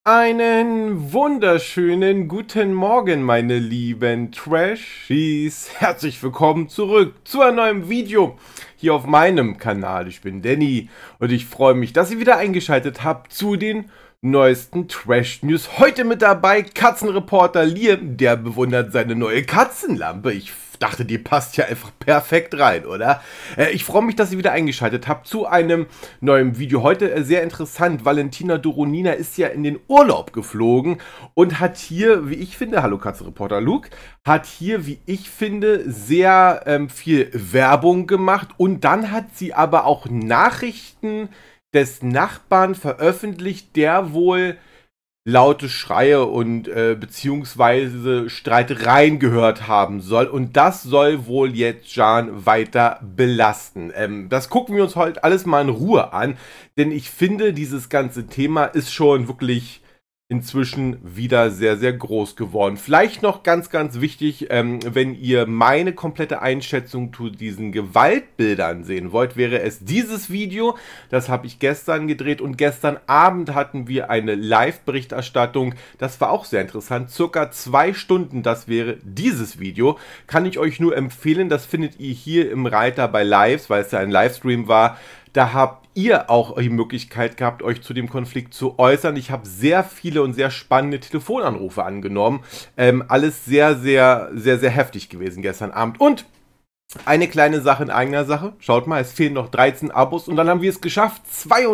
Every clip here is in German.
Einen wunderschönen guten Morgen, meine lieben Trashies. Herzlich willkommen zurück zu einem neuen Video hier auf meinem Kanal. Ich bin Danny und ich freue mich, dass ihr wieder eingeschaltet habt zu den neuesten Trash-News. Heute mit dabei Katzenreporter Liam, der bewundert seine neue Katzenlampe. Ich dachte, die passt ja einfach perfekt rein, oder? Ich freue mich, dass ihr wieder eingeschaltet habt zu einem neuen Video. Heute sehr interessant. Valentina Doronina ist ja in den Urlaub geflogen und hat hier, wie ich finde, hallo Katzenreporter Luke, hat hier, wie ich finde, sehr viel Werbung gemacht und dann hat sie aber auch Nachrichten des Nachbarn veröffentlicht, der wohl laute Schreie und beziehungsweise Streitereien gehört haben soll. Und das soll wohl jetzt Can weiter belasten. Das gucken wir uns heute alles mal in Ruhe an, denn ich finde, dieses ganze Thema ist schon wirklich inzwischen wieder sehr, sehr groß geworden. Vielleicht noch ganz, ganz wichtig, wenn ihr meine komplette Einschätzung zu diesen Gewaltbildern sehen wollt, wäre es dieses Video. Das habe ich gestern gedreht und gestern Abend hatten wir eine Live-Berichterstattung. Das war auch sehr interessant. Circa 2 Stunden, das wäre dieses Video. Kann ich euch nur empfehlen. Das findet ihr hier im Reiter bei Lives, weil es ja ein Livestream war. Da habt ihr auch die Möglichkeit gehabt, euch zu dem Konflikt zu äußern. Ich habe sehr viele und sehr spannende Telefonanrufe angenommen. Alles sehr, sehr, sehr, sehr heftig gewesen gestern Abend. Und eine kleine Sache in eigener Sache. Schaut mal, es fehlen noch 13 Abos und dann haben wir es geschafft.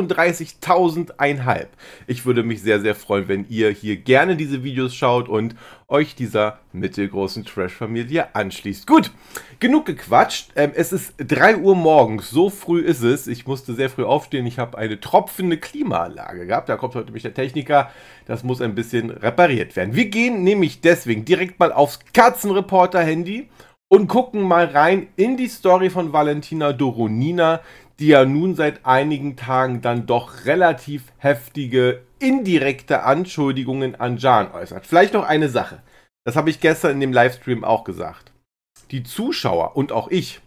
32.000,5. Ich würde mich sehr, sehr freuen, wenn ihr hier gerne diese Videos schaut und euch dieser mittelgroßen Trash-Familie anschließt. Gut, genug gequatscht. Es ist 3 Uhr morgens, so früh ist es. Ich musste sehr früh aufstehen. Ich habe eine tropfende Klimaanlage gehabt. Da kommt heute nämlich der Techniker. Das muss ein bisschen repariert werden. Wir gehen nämlich deswegen direkt mal aufs Katzenreporter-Handy und gucken mal rein in die Story von Valentina Doronina, die ja nun seit einigen Tagen dann doch relativ heftige, indirekte Anschuldigungen an Can äußert. Vielleicht noch eine Sache. Das habe ich gestern in dem Livestream auch gesagt. Die Zuschauer und auch ich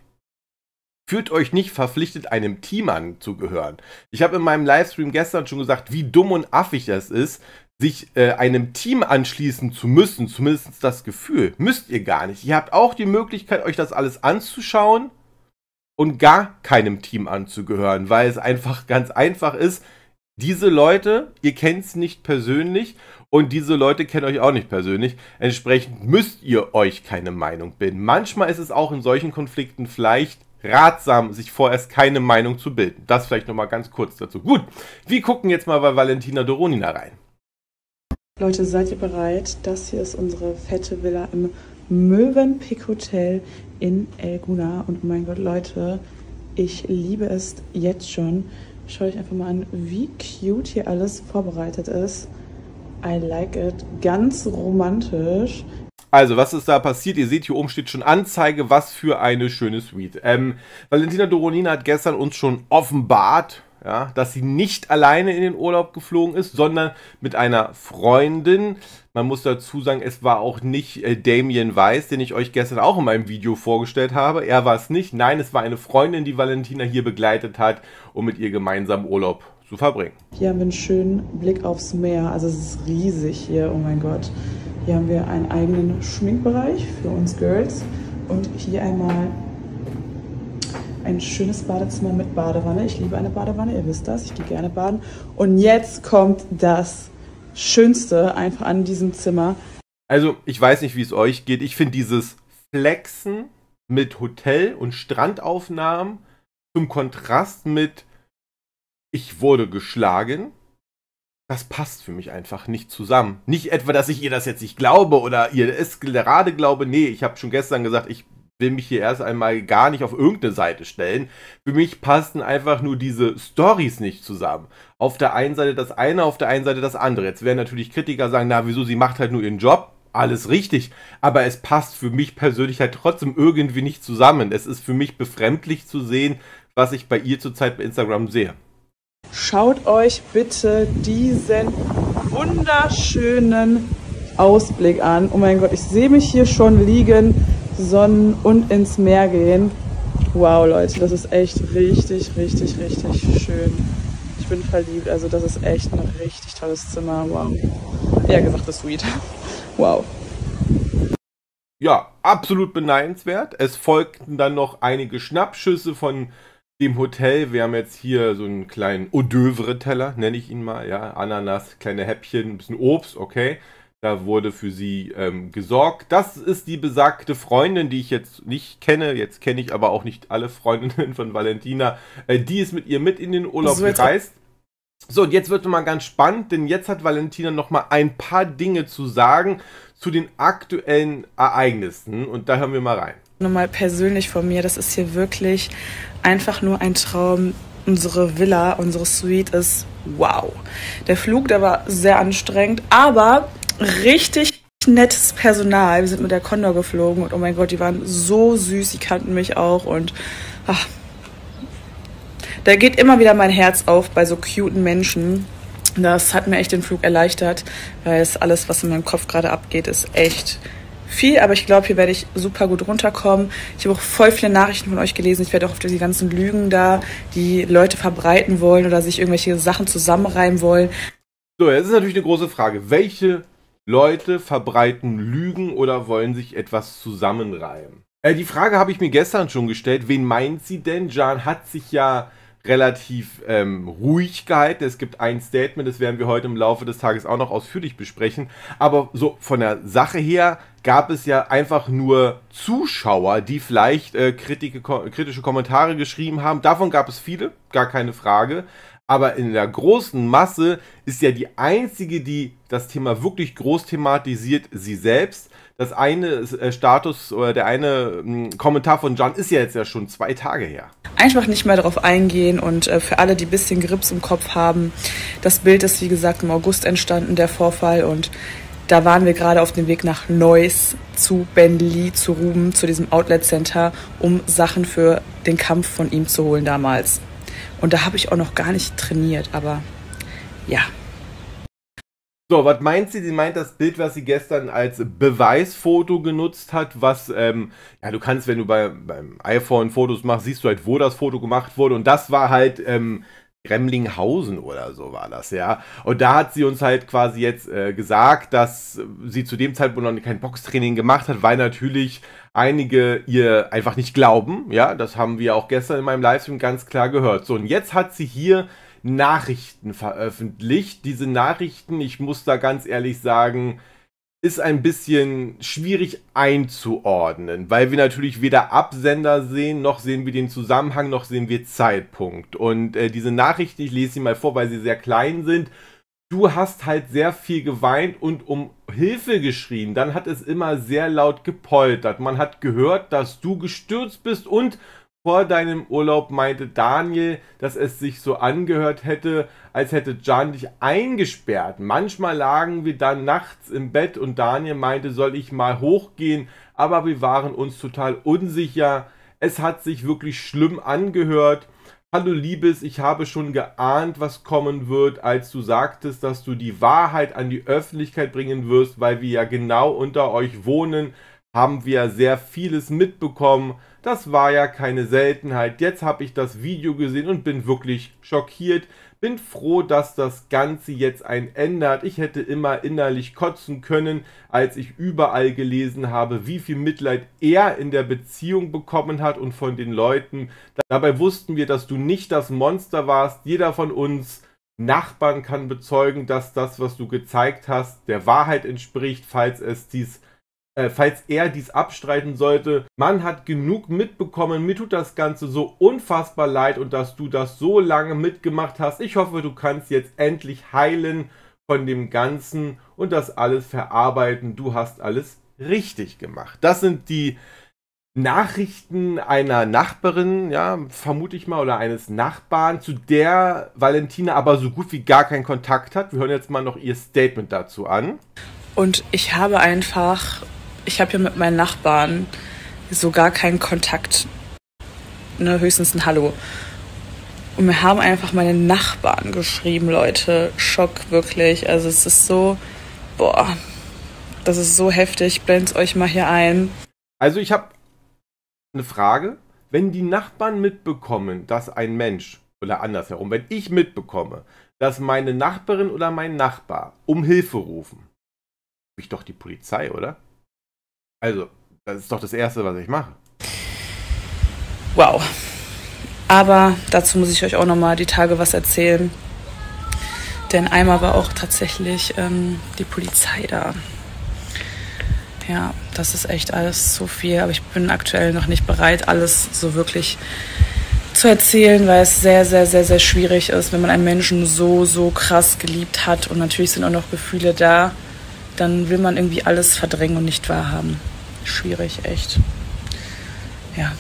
fühlt euch nicht verpflichtet, einem Team anzugehören. Ich habe in meinem Livestream gestern schon gesagt, wie dumm und affig das ist, sich einem Team anschließen zu müssen, zumindest das Gefühl, müsst ihr gar nicht. Ihr habt auch die Möglichkeit, euch das alles anzuschauen und gar keinem Team anzugehören, weil es einfach ganz einfach ist, diese Leute, ihr kennt es nicht persönlich und diese Leute kennen euch auch nicht persönlich. Entsprechend müsst ihr euch keine Meinung bilden. Manchmal ist es auch in solchen Konflikten vielleicht ratsam, sich vorerst keine Meinung zu bilden. Das vielleicht nochmal ganz kurz dazu. Gut, wir gucken jetzt mal bei Valentina Doronina rein. Leute, seid ihr bereit? Das hier ist unsere fette Villa im Mövenpick Hotel in El Guna. Und oh mein Gott, Leute, ich liebe es jetzt schon. Schaut euch einfach mal an, wie cute hier alles vorbereitet ist. I like it. Ganz romantisch. Also, was ist da passiert? Ihr seht, hier oben steht schon Anzeige, was für eine schöne Suite. Valentina Doronina hat gestern uns schon offenbart, ja, dass sie nicht alleine in den Urlaub geflogen ist, sondern mit einer Freundin. Man muss dazu sagen, es war auch nicht Damien Weiss, den ich euch gestern auch in meinem Video vorgestellt habe. Er war es nicht. Nein, es war eine Freundin, die Valentina hier begleitet hat, um mit ihr gemeinsam Urlaub zu verbringen. Hier haben wir einen schönen Blick aufs Meer. Also es ist riesig hier, oh mein Gott. Hier haben wir einen eigenen Schminkbereich für uns Girls. Und hier einmal ein schönes Badezimmer mit Badewanne. Ich liebe eine Badewanne, ihr wisst das. Ich gehe gerne baden. Und jetzt kommt das Schönste einfach an diesem Zimmer. Also, ich weiß nicht, wie es euch geht. Ich finde dieses Flexen mit Hotel- und Strandaufnahmen zum Kontrast mit ich wurde geschlagen, das passt für mich einfach nicht zusammen. Nicht etwa, dass ich ihr das jetzt nicht glaube oder ihr es gerade glaube. Nee, ich habe schon gestern gesagt, ich will mich hier erst einmal gar nicht auf irgendeine Seite stellen. Für mich passten einfach nur diese Storys nicht zusammen. Auf der einen Seite das eine, auf der einen Seite das andere. Jetzt werden natürlich Kritiker sagen, na wieso, sie macht halt nur ihren Job. Alles richtig, aber es passt für mich persönlich halt trotzdem irgendwie nicht zusammen. Es ist für mich befremdlich zu sehen, was ich bei ihr zurzeit bei Instagram sehe. Schaut euch bitte diesen wunderschönen Ausblick an. Oh mein Gott, ich sehe mich hier schon liegen, sonnen und ins Meer gehen. Wow, Leute, das ist echt richtig, richtig, richtig schön. Ich bin verliebt. Also das ist echt ein richtig tolles Zimmer. Wow. Eher gesagt, das Suite. Wow. Ja, absolut beneidenswert. Es folgten dann noch einige Schnappschüsse von dem Hotel. Wir haben jetzt hier so einen kleinen Hors d'oeuvre-Teller, nenne ich ihn mal. Ja, Ananas, kleine Häppchen, ein bisschen Obst, okay. Da wurde für sie gesorgt. Das ist die besagte Freundin, die ich jetzt nicht kenne. Jetzt kenne ich aber auch nicht alle Freundinnen von Valentina. Die ist mit ihr mit in den Urlaub gereist. So, und jetzt wird es mal ganz spannend, denn jetzt hat Valentina noch mal ein paar Dinge zu sagen zu den aktuellen Ereignissen. Und da hören wir mal rein. Nochmal persönlich von mir, das ist hier wirklich einfach nur ein Traum. Unsere Villa, unsere Suite ist wow. Der Flug, der war sehr anstrengend, aber richtig nettes Personal. Wir sind mit der Condor geflogen und oh mein Gott, die waren so süß, die kannten mich auch und ach, da geht immer wieder mein Herz auf bei so cuten Menschen. Das hat mir echt den Flug erleichtert, weil es alles, was in meinem Kopf gerade abgeht, ist echt viel. Aber ich glaube, hier werde ich super gut runterkommen. Ich habe auch voll viele Nachrichten von euch gelesen. Ich werde auch auf die ganzen Lügen da, die Leute verbreiten wollen oder sich irgendwelche Sachen zusammenreimen wollen. So, jetzt ist natürlich eine große Frage. Welche Leute verbreiten Lügen oder wollen sich etwas zusammenreimen? Die Frage habe ich mir gestern schon gestellt. Wen meint sie denn? Can hat sich ja relativ ruhig gehalten. Es gibt ein Statement, das werden wir heute im Laufe des Tages auch noch ausführlich besprechen. Aber so von der Sache her gab es ja einfach nur Zuschauer, die vielleicht kritische Kommentare geschrieben haben. Davon gab es viele, gar keine Frage. Aber in der großen Masse ist ja die einzige, die das Thema wirklich groß thematisiert, sie selbst. Das eine Status oder der eine Kommentar von Can ist ja jetzt ja schon 2 Tage her. Einfach nicht mehr darauf eingehen und für alle, die ein bisschen Grips im Kopf haben, das Bild ist wie gesagt im August entstanden, der Vorfall, und da waren wir gerade auf dem Weg nach Neuss zu Ben Lee, zu Ruben, zu diesem Outlet Center, um Sachen für den Kampf von ihm zu holen damals. Und da habe ich auch noch gar nicht trainiert, aber ja. So, was meint sie? Sie meint das Bild, was sie gestern als Beweisfoto genutzt hat, was, ja, du kannst, wenn du beim iPhone Fotos machst, siehst du halt, wo das Foto gemacht wurde, und das war halt Remlinghausen oder so war das, ja. Und da hat sie uns halt quasi jetzt gesagt, dass sie zu dem Zeitpunkt noch kein Boxtraining gemacht hat, weil natürlich einige ihr einfach nicht glauben, ja. Das haben wir auch gestern in meinem Livestream ganz klar gehört. So, und jetzt hat sie hier Nachrichten veröffentlicht. Diese Nachrichten, ich muss da ganz ehrlich sagen, ist ein bisschen schwierig einzuordnen, weil wir natürlich weder Absender sehen, noch sehen wir den Zusammenhang, noch sehen wir Zeitpunkt. Und diese Nachrichten, ich lese sie mal vor, weil sie sehr klein sind. Du hast halt sehr viel geweint und um Hilfe geschrien. Dann hat es immer sehr laut gepoltert. Man hat gehört, dass du gestürzt bist, und vor deinem Urlaub meinte Daniel, dass es sich so angehört hätte, als hätte Can dich eingesperrt. Manchmal lagen wir dann nachts im Bett und Daniel meinte, soll ich mal hochgehen, aber wir waren uns total unsicher. Es hat sich wirklich schlimm angehört. Hallo Liebes, ich habe schon geahnt, was kommen wird, als du sagtest, dass du die Wahrheit an die Öffentlichkeit bringen wirst, weil wir ja genau unter euch wohnen, haben wir sehr vieles mitbekommen. Das war ja keine Seltenheit. Jetzt habe ich das Video gesehen und bin wirklich schockiert. Bin froh, dass das Ganze jetzt ein Ende hat. Ich hätte immer innerlich kotzen können, als ich überall gelesen habe, wie viel Mitleid er in der Beziehung bekommen hat und von den Leuten. Dabei wussten wir, dass du nicht das Monster warst. Jeder von uns Nachbarn kann bezeugen, dass das, was du gezeigt hast, der Wahrheit entspricht, falls er dies abstreiten sollte. Man hat genug mitbekommen. Mir tut das Ganze so unfassbar leid, und dass du das so lange mitgemacht hast. Ich hoffe, du kannst jetzt endlich heilen von dem Ganzen und das alles verarbeiten. Du hast alles richtig gemacht. Das sind die Nachrichten einer Nachbarin, ja, vermute ich mal, oder eines Nachbarn, zu der Valentina aber so gut wie gar keinen Kontakt hat. Wir hören jetzt mal noch ihr Statement dazu an. Und ich habe ja mit meinen Nachbarn so gar keinen Kontakt, ne, höchstens ein Hallo. Und mir haben einfach meine Nachbarn geschrieben, Leute, Schock, wirklich. Also es ist so, boah, das ist so heftig, ich blende es euch mal hier ein. Also ich habe eine Frage. Wenn die Nachbarn mitbekommen, dass ein Mensch oder andersherum, wenn ich mitbekomme, dass meine Nachbarin oder mein Nachbar um Hilfe rufen, rufe ich doch die Polizei, oder? Also, das ist doch das Erste, was ich mache. Wow. Aber dazu muss ich euch auch nochmal die Tage was erzählen. Denn einmal war auch tatsächlich die Polizei da. Ja, das ist echt alles so viel. Aber ich bin aktuell noch nicht bereit, alles so wirklich zu erzählen, weil es sehr, sehr, sehr, sehr schwierig ist, wenn man einen Menschen so, so krass geliebt hat. Und natürlich sind auch noch Gefühle da. Dann will man irgendwie alles verdrängen und nicht wahrhaben. Schwierig, echt. Ja.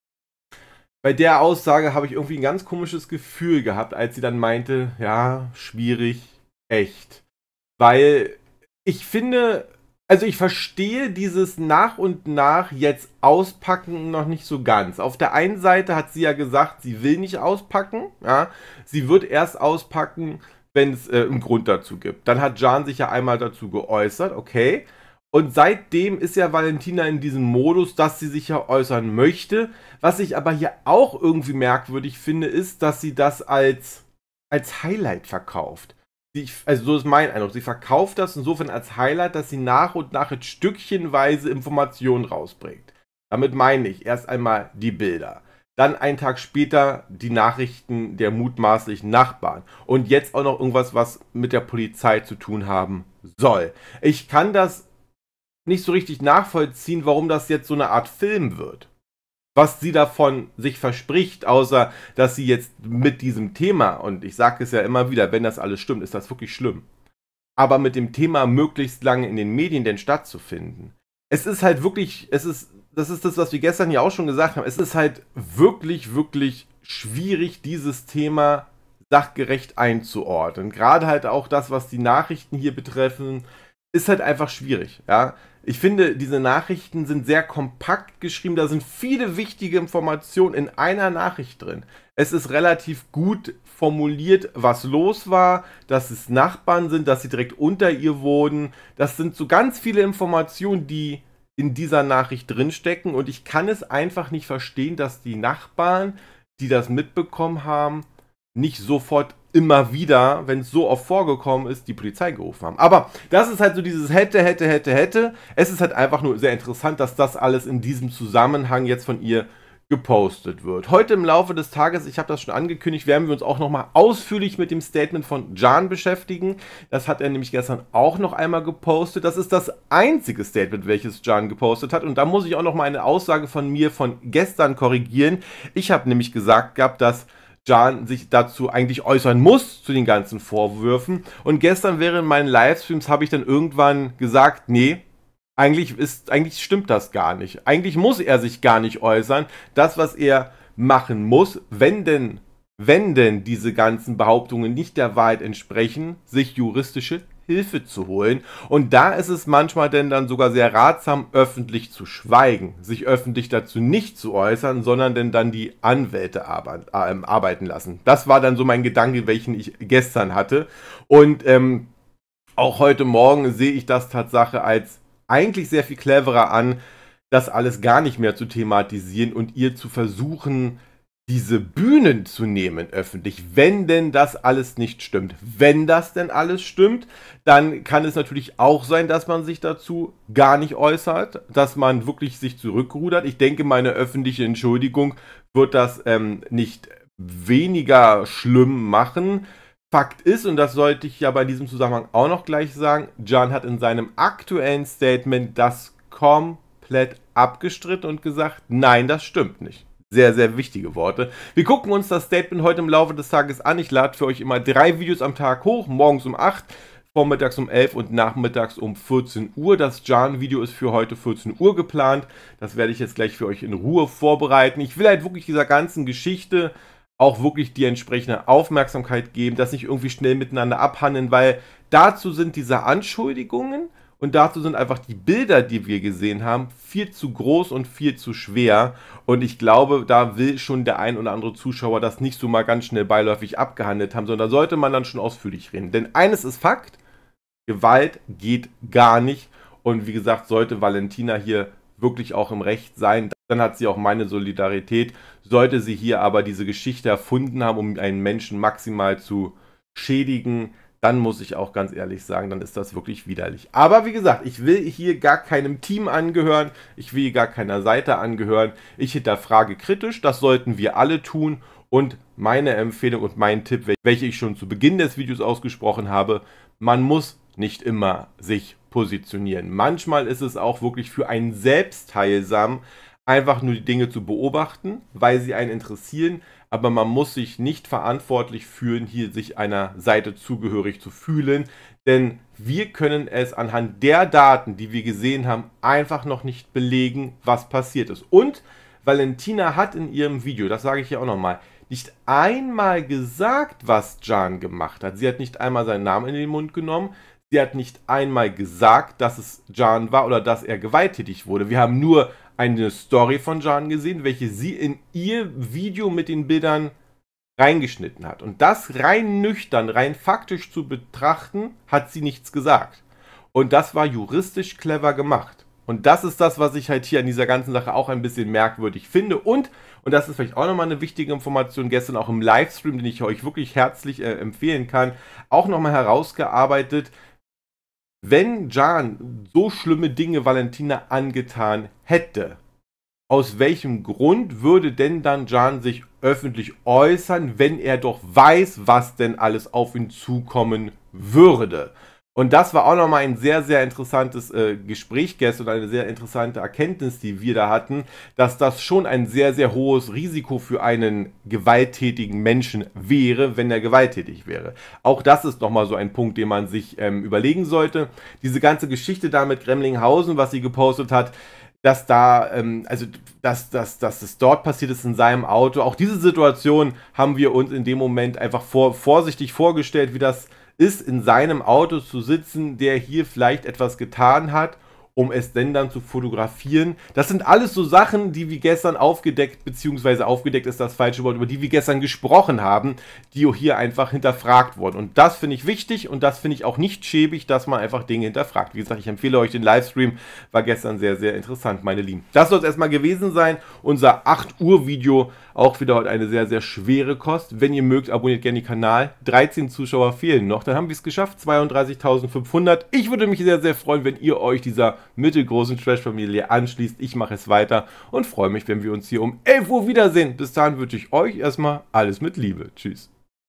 Bei der Aussage habe ich irgendwie ein ganz komisches Gefühl gehabt, als sie dann meinte, ja, schwierig, echt. Weil ich finde, also ich verstehe dieses nach und nach jetzt auspacken noch nicht so ganz. Auf der einen Seite hat sie ja gesagt, sie will nicht auspacken. Ja? Sie wird erst auspacken, wenn es einen Grund dazu gibt. Dann hat Can sich ja einmal dazu geäußert, okay. Und seitdem ist ja Valentina in diesem Modus, dass sie sich ja äußern möchte. Was ich aber hier auch irgendwie merkwürdig finde, ist, dass sie das als Highlight verkauft. Also so ist mein Eindruck. Sie verkauft das insofern als Highlight, dass sie nach und nach jetzt stückchenweise Informationen rausbringt. Damit meine ich erst einmal die Bilder. Dann einen Tag später die Nachrichten der mutmaßlichen Nachbarn. Und jetzt auch noch irgendwas, was mit der Polizei zu tun haben soll. Ich kann das nicht so richtig nachvollziehen, warum das jetzt so eine Art Film wird. Was sie davon sich verspricht, außer dass sie jetzt mit diesem Thema, und ich sage es ja immer wieder, wenn das alles stimmt, ist das wirklich schlimm, aber mit dem Thema möglichst lange in den Medien denn stattzufinden. Es ist halt wirklich, das ist das, was wir gestern ja auch schon gesagt haben, es ist halt wirklich, wirklich schwierig, dieses Thema sachgerecht einzuordnen. Gerade halt auch das, was die Nachrichten hier betreffen, ist halt einfach schwierig, ja. Ich finde, diese Nachrichten sind sehr kompakt geschrieben, da sind viele wichtige Informationen in einer Nachricht drin. Es ist relativ gut formuliert, was los war, dass es Nachbarn sind, dass sie direkt unter ihr wohnen. Das sind so ganz viele Informationen, die in dieser Nachricht drinstecken und ich kann es einfach nicht verstehen, dass die Nachbarn, die das mitbekommen haben, nicht sofort immer wieder, wenn es so oft vorgekommen ist, die Polizei gerufen haben. Aber das ist halt so dieses hätte. Es ist halt einfach nur sehr interessant, dass das alles in diesem Zusammenhang jetzt von ihr gepostet wird. Heute im Laufe des Tages, ich habe das schon angekündigt, werden wir uns auch nochmal ausführlich mit dem Statement von Can beschäftigen. Das hat er nämlich gestern auch noch einmal gepostet. Das ist das einzige Statement, welches Can gepostet hat. Und da muss ich auch nochmal eine Aussage von mir von gestern korrigieren. Ich habe nämlich gesagt gehabt, dass Can sich dazu eigentlich äußern muss, zu den ganzen Vorwürfen. Und gestern während meinen Livestreams habe ich dann irgendwann gesagt, nee, eigentlich stimmt das gar nicht. Eigentlich muss er sich gar nicht äußern. Das, was er machen muss, wenn denn diese ganzen Behauptungen nicht der Wahrheit entsprechen, sich juristische Hilfe zu holen. Und da ist es manchmal denn dann sogar sehr ratsam, öffentlich zu schweigen, sich öffentlich dazu nicht zu äußern, sondern denn dann die Anwälte arbeiten lassen. Das war dann so mein Gedanke, welchen ich gestern hatte. Und auch heute Morgen sehe ich das Tatsache als eigentlich sehr viel cleverer an, das alles gar nicht mehr zu thematisieren und ihr zu versuchen, diese Bühnen zu nehmen öffentlich, wenn denn das alles nicht stimmt. Wenn das denn alles stimmt, dann kann es natürlich auch sein, dass man sich dazu gar nicht äußert, dass man wirklich sich zurückrudert. Ich denke, meine öffentliche Entschuldigung wird das nicht weniger schlimm machen. Fakt ist, und das sollte ich ja bei diesem Zusammenhang auch noch gleich sagen, Can hat in seinem aktuellen Statement das komplett abgestritten und gesagt, nein, das stimmt nicht. Sehr, sehr wichtige Worte. Wir gucken uns das Statement heute im Laufe des Tages an. Ich lade für euch immer 3 Videos am Tag hoch, morgens um 8, vormittags um 11 und nachmittags um 14 Uhr. Das Can-Video ist für heute 14 Uhr geplant. Das werde ich jetzt gleich für euch in Ruhe vorbereiten. Ich will halt wirklich dieser ganzen Geschichte auch wirklich die entsprechende Aufmerksamkeit geben, das nicht irgendwie schnell miteinander abhandeln, weil dazu sind diese Anschuldigungen und dazu sind einfach die Bilder, die wir gesehen haben, viel zu groß und viel zu schwer. Und ich glaube, da will schon der ein oder andere Zuschauer das nicht so mal ganz schnell beiläufig abgehandelt haben, sondern da sollte man dann schon ausführlich reden. Denn eines ist Fakt, Gewalt geht gar nicht. Und wie gesagt, sollte Valentina hier wirklich auch im Recht sein, dann hat sie auch meine Solidarität. Sollte sie hier aber diese Geschichte erfunden haben, um einen Menschen maximal zu schädigen, dann muss ich auch ganz ehrlich sagen, dann ist das wirklich widerlich. Aber wie gesagt, ich will hier gar keinem Team angehören, ich will gar keiner Seite angehören. Ich hinterfrage kritisch, das sollten wir alle tun. Und meine Empfehlung und mein Tipp, welche ich schon zu Beginn des Videos ausgesprochen habe, man muss nicht immer sich positionieren. Manchmal ist es auch wirklich für einen selbst heilsam, einfach nur die Dinge zu beobachten, weil sie einen interessieren, aber man muss sich nicht verantwortlich fühlen, hier sich einer Seite zugehörig zu fühlen, denn wir können es anhand der Daten, die wir gesehen haben, einfach noch nicht belegen, was passiert ist. Und Valentina hat in ihrem Video, das sage ich hier auch nochmal, nicht einmal gesagt, was Can gemacht hat. Sie hat nicht einmal seinen Namen in den Mund genommen. Sie hat nicht einmal gesagt, dass es Can war oder dass er gewalttätig wurde. Wir haben nur eine Story von Can gesehen, welche sie in ihr Video mit den Bildern reingeschnitten hat. Und das rein nüchtern, rein faktisch zu betrachten, hat sie nichts gesagt. Und das war juristisch clever gemacht. Und das ist das, was ich halt hier an dieser ganzen Sache auch ein bisschen merkwürdig finde. Und das ist vielleicht auch nochmal eine wichtige Information, gestern auch im Livestream, den ich euch wirklich herzlich empfehlen kann, auch nochmal herausgearbeitet, wenn Can so schlimme Dinge Valentina angetan hätte, aus welchem Grund würde denn dann Can sich öffentlich äußern, wenn er doch weiß, was denn alles auf ihn zukommen würde? Und das war auch nochmal ein sehr, sehr interessantes Gespräch gestern, eine sehr interessante Erkenntnis, die wir da hatten, dass das schon ein sehr, sehr hohes Risiko für einen gewalttätigen Menschen wäre, wenn er gewalttätig wäre. Auch das ist nochmal so ein Punkt, den man sich überlegen sollte. Diese ganze Geschichte da mit Gremlinghausen, was sie gepostet hat, dass da, dass es dort passiert ist in seinem Auto. Auch diese Situation haben wir uns in dem Moment einfach vorsichtig vorgestellt, wie das ist, in seinem Auto zu sitzen, der hier vielleicht etwas getan hat, um es denn dann zu fotografieren. Das sind alles so Sachen, die wir gestern aufgedeckt, beziehungsweise aufgedeckt ist das falsche Wort, über die wir gestern gesprochen haben, die hier einfach hinterfragt wurden. Und das finde ich wichtig und das finde ich auch nicht schäbig, dass man einfach Dinge hinterfragt. Wie gesagt, ich empfehle euch den Livestream, war gestern sehr, sehr interessant, meine Lieben. Das soll es erstmal gewesen sein. Unser 8 Uhr Video, auch wieder heute eine sehr, sehr schwere Kost. Wenn ihr mögt, abonniert gerne den Kanal. 13 Zuschauer fehlen noch, dann haben wir es geschafft, 32.500. Ich würde mich sehr, sehr freuen, wenn ihr euch dieser mittelgroßen Trash-Familie anschließt. Ich mache es weiter und freue mich, wenn wir uns hier um 11 Uhr wiedersehen. Bis dahin wünsche ich euch erstmal alles mit Liebe. Tschüss.